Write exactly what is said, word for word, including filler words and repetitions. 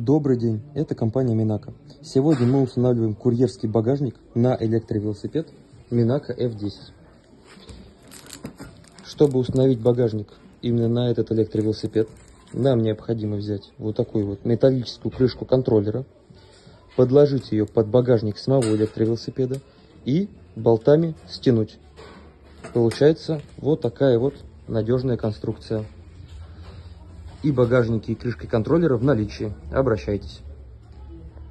Добрый день, это компания Minaco. Сегодня мы устанавливаем курьерский багажник на электровелосипед Minaco эф десять. Чтобы установить багажник именно на этот электровелосипед, нам необходимо взять вот такую вот металлическую крышку контроллера, подложить ее под багажник самого электровелосипеда и болтами стянуть. Получается вот такая вот надежная конструкция. И багажники, и крышки контроллера в наличии. Обращайтесь.